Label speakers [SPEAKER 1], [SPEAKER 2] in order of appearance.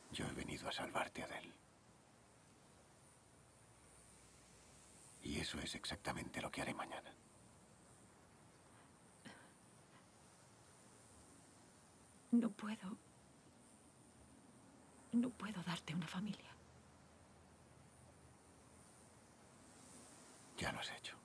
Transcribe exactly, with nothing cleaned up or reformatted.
[SPEAKER 1] Yo he venido a salvarte, Adele. Y eso es exactamente lo que haré mañana.
[SPEAKER 2] No puedo... No puedo darte una familia.
[SPEAKER 1] Ya lo has hecho.